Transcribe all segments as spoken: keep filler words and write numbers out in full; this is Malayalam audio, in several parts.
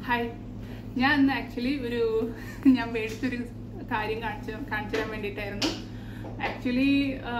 ഹായ്, ഞാൻ ഇന്ന് ആക്ച്വലി ഒരു ഞാൻ മേടിച്ചൊരു കാര്യം കാണിച്ചു കാണിച്ചു തരാൻ വേണ്ടിയിട്ടായിരുന്നു. ആക്ച്വലി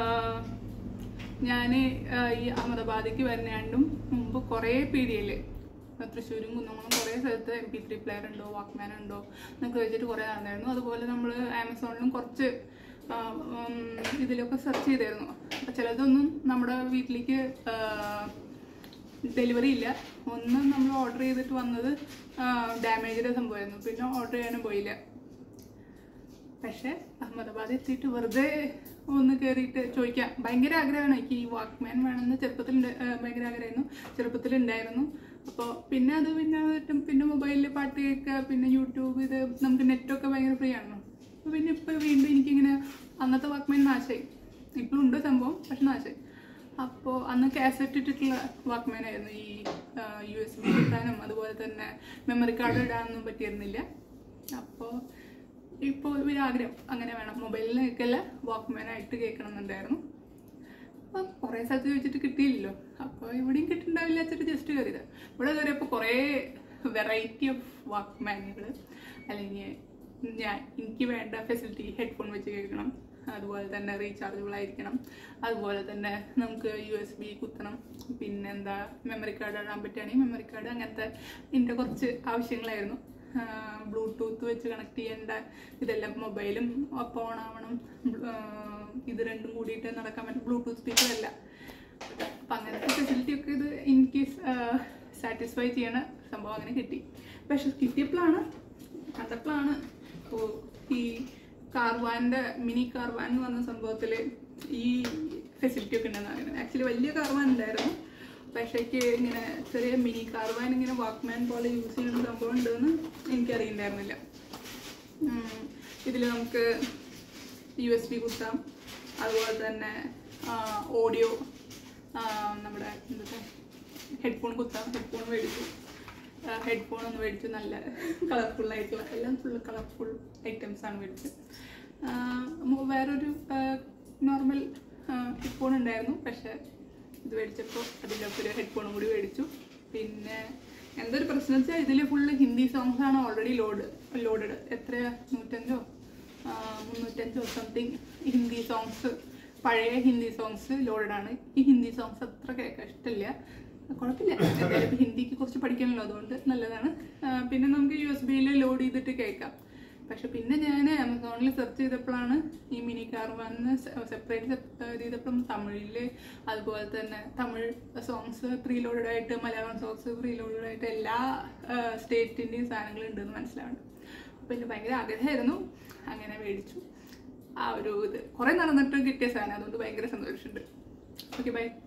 ഞാൻ ഈ അഹമ്മദാബാദിലേക്ക് വരുന്നതിനും മുമ്പ് കുറേ പീഡിയയിൽ തൃശ്ശൂരും കുന്നംകുളം കുറേ സ്ഥലത്ത് എം പി ത്രീ പ്ലെയർ ഉണ്ടോ വാക്ക്മാൻ ഉണ്ടോ എന്നൊക്കെ വെച്ചിട്ട് കുറേ നടന്നായിരുന്നു. അതുപോലെ നമ്മൾ ആമസോണിലും കുറച്ച് ഇതിലൊക്കെ സെർച്ച് ചെയ്തായിരുന്നു. അപ്പം ചിലതൊന്നും നമ്മുടെ വീട്ടിലേക്ക് ഡെലിവറി ഇല്ല. ഒന്ന് നമ്മൾ ഓർഡർ ചെയ്തിട്ട് വന്നത് ഡാമേജ്ഡ് സംഭവമായിരുന്നു, പിന്നെ ഓർഡർ ചെയ്യാനും പോയില്ല. പക്ഷെ അഹമ്മദാബാദ് എത്തിയിട്ട് വെറുതെ ഒന്ന് കയറിയിട്ട് ചോദിക്കാം, ഭയങ്കര ആഗ്രഹമാണ് എനിക്ക് ഈ വാക്ക്മാൻ വേണമെന്ന്. ചെറുപ്പത്തിൽ ഭയങ്കര ആഗ്രഹമായിരുന്നു, ചെറുപ്പത്തിലുണ്ടായിരുന്നു. അപ്പോൾ പിന്നെ അത് പിന്നെ കിട്ടും, പിന്നെ മൊബൈലിൽ പാട്ട് കേൾക്കുക, പിന്നെ യൂട്യൂബ്, ഇത് നമുക്ക് നെറ്റൊക്കെ ഭയങ്കര ഫ്രീ ആണല്ലോ. അപ്പോൾ പിന്നെ ഇപ്പോൾ വീണ്ടും എനിക്കിങ്ങനെ അന്നത്തെ വാക്ക്മാൻ നാശമായി. ഇപ്പോഴും ഉണ്ട് സംഭവം, പക്ഷെ നാശമായി. അപ്പോൾ അന്ന് കാസറ്റ് ഇട്ടിട്ടുള്ള വാക്ക്മാൻ ആയിരുന്നു. ഈ യു എസ് ബി കിട്ടാനും അതുപോലെ തന്നെ മെമ്മറി കാർഡ് ഇടാനൊന്നും പറ്റിയിരുന്നില്ല. അപ്പോൾ ഇപ്പോൾ ഒരു ആഗ്രഹം അങ്ങനെ വേണം, മൊബൈലിൽ കേൾക്കല്ല വാക്ക്മാനായിട്ട് കേൾക്കണം എന്നുണ്ടായിരുന്നു. അപ്പോൾ കുറേ സ്ഥലത്ത് ചോദിച്ചിട്ട് കിട്ടിയില്ലല്ലോ. അപ്പോൾ ഇവിടെയും കിട്ടുന്നുണ്ടാവില്ല വെച്ചിട്ട് ജസ്റ്റ് കയറിയത്. ഇവിടെ കയറിയപ്പോൾ കുറേ വെറൈറ്റി ഓഫ് വാക്ക്മാനുകൾ, അല്ലെങ്കിൽ ഞാൻ എനിക്ക് വേണ്ട ഫെസിലിറ്റി, ഹെഡ്ഫോൺ വെച്ച് കേൾക്കണം, അതുപോലെ തന്നെ റീചാർജബിൾ ആയിരിക്കണം, അതുപോലെ തന്നെ നമുക്ക് യു എസ് ബി കുത്തണം, പിന്നെന്താ മെമ്മറി കാർഡ് ഇടാൻ പറ്റുകയാണെങ്കിൽ മെമ്മറി കാർഡ്, അങ്ങനത്തെ ഇതിൻ്റെ കുറച്ച് ആവശ്യങ്ങളായിരുന്നു. ബ്ലൂടൂത്ത് വെച്ച് കണക്ട് ചെയ്യേണ്ട ഇതെല്ലാം, മൊബൈലും അപ്പോൾ ഓൺ ആവണം, ഇത് രണ്ടും കൂടിയിട്ട് നടക്കാൻ പറ്റും, ബ്ലൂടൂത്ത് സ്പീക്കറല്ല. അപ്പം അങ്ങനത്തെ ഫെസിലിറ്റി ഒക്കെ ഇത് ഇൻ കേസ് സാറ്റിസ്ഫൈ ചെയ്യണ സംഭവം അങ്ങനെ കിട്ടി. പക്ഷെ കിട്ടിയപ്പോഴാണ് കണ്ടപ്പോഴാണ് ഓ ഈ കാർവാൻ്റെ മിനി കാർവാൻ എന്ന് പറഞ്ഞ സംഭവത്തിൽ ഈ ഫെസിലിറ്റി ഒക്കെ ഉണ്ടെന്ന് പറയുന്നത്. ആക്ച്വലി വലിയ കാർവാൻ ഉണ്ടായിരുന്നു, പക്ഷേ ഇങ്ങനെ ചെറിയ മിനി കാർവാൻ ഇങ്ങനെ വാക്ക്മാൻ പോലെ യൂസ് ചെയ്യുന്ന സംഭവം ഉണ്ടെന്ന് എനിക്കറിയുന്നുണ്ടായിരുന്നില്ല. ഇതിൽ നമുക്ക് യു എസ് ബി കുത്താം, അതുപോലെ തന്നെ ഓഡിയോ, നമ്മുടെ എന്താ ഹെഡ്ഫോൺ കുത്താം. ഹെഡ്ഫോൺ മേടിച്ചു, ഹെഡ്ഫോൺ ഒന്ന് മേടിച്ചു, നല്ല കളർഫുള്ളായിട്ടുള്ള, എല്ലാം ഫുൾ കളർഫുൾ ഐറ്റംസാണ് മേടിച്ചത്. വേറൊരു നോർമൽ ഹെഡ്ഫോൺ ഉണ്ടായിരുന്നു, പക്ഷേ ഇത് മേടിച്ചപ്പോൾ അതിലൊക്കെ ഒരു ഹെഡ്ഫോണും കൂടി മേടിച്ചു. പിന്നെ എന്തൊരു പ്രശ്നം വെച്ചാൽ ഇതിൽ ഫുള്ള് ഹിന്ദി സോങ്സാണ് ഓൾറെഡി ലോഡ് ലോഡഡ് എത്രയാ നൂറ്റഞ്ചോ മുന്നൂറ്റഞ്ചോ സംതിങ് ഹിന്ദി സോങ്സ്, പഴയ ഹിന്ദി സോങ്സ് ലോഡഡാണ്. ഈ ഹിന്ദി സോങ്സ് അത്ര കേൾക്കാൻ ഇഷ്ടമില്ല, കുഴപ്പമില്ല, എന്തായാലും ഹിന്ദിക്ക് കുറച്ച് പഠിക്കാനല്ലോ, അതുകൊണ്ട് നല്ലതാണ്. പിന്നെ നമുക്ക് യു എസ് ബിയിൽ ലോഡ് ചെയ്തിട്ട് കേൾക്കാം. പക്ഷെ പിന്നെ ഞാൻ ആമസോണിൽ സെർച്ച് ചെയ്തപ്പോഴാണ് ഈ മിനി കാർവാന്ന് സെപ്പറേറ്റ് ചെയ്തപ്പോഴും തമിഴിൽ, അതുപോലെ തന്നെ തമിഴ് സോങ്സ് പ്രീ ലോഡഡ് ആയിട്ട്, മലയാളം സോങ്സ് പ്രീ ലോഡഡ് ആയിട്ട് എല്ലാ സ്റ്റേറ്റിൻ്റെയും സാധനങ്ങളും ഉണ്ടെന്ന് മനസ്സിലാവുന്നുണ്ട്. അപ്പോൾ എനിക്ക് ഭയങ്കര ആഗ്രഹമായിരുന്നു, അങ്ങനെ മേടിച്ചു. ആ ഒരു ഇത് കുറേ നടന്നിട്ട് കിട്ടിയ സാധനം, അതുകൊണ്ട് ഭയങ്കര സന്തോഷമുണ്ട്. Okay, by.